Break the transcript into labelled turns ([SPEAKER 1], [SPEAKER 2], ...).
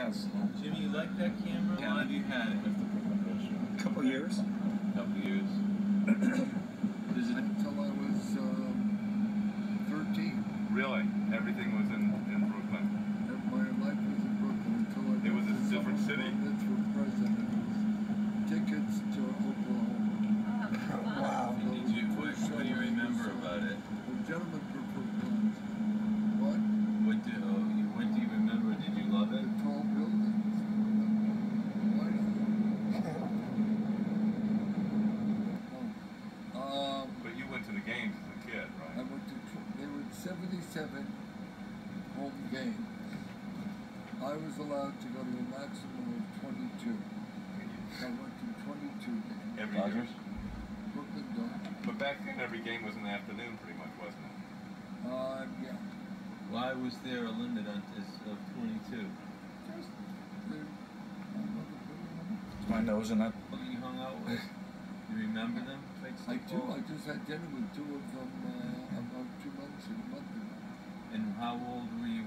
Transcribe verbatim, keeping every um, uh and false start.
[SPEAKER 1] Yes.
[SPEAKER 2] Jimmy, you like that camera? How long have you had it?
[SPEAKER 1] A couple years.
[SPEAKER 2] A couple years. Does it...
[SPEAKER 3] Until I was um, thirteen.
[SPEAKER 4] Really? Everything was in, in Brooklyn?
[SPEAKER 3] My life was in Brooklyn until I
[SPEAKER 4] It was a different city.
[SPEAKER 3] for president. It was tickets to Oklahoma.
[SPEAKER 1] Wow.
[SPEAKER 2] Did you, what, what do you remember about it?
[SPEAKER 3] The gentleman preferred guns. What?
[SPEAKER 2] What do, oh, you, what do you remember? Did you love it?
[SPEAKER 3] The tall buildings. Why not? Um,
[SPEAKER 4] But you went to the games as a kid,
[SPEAKER 3] I
[SPEAKER 4] right?
[SPEAKER 3] went to, there were seventy-seven home games. I was allowed to go to a maximum of twenty-two. I went to twenty-two games.
[SPEAKER 4] Every year.
[SPEAKER 3] Brooklyn Dodgers.
[SPEAKER 4] But back then, every game was in the afternoon, pretty much, wasn't it?
[SPEAKER 3] Uh, yeah.
[SPEAKER 2] Why was there a limit on this of twenty-two?
[SPEAKER 3] Just, there, I'm not a good one.
[SPEAKER 1] My nose in that.
[SPEAKER 2] Who you hung out with? You remember them?
[SPEAKER 3] I do. I just had dinner with two of them uh, about two months, a month ago.
[SPEAKER 2] And how old were you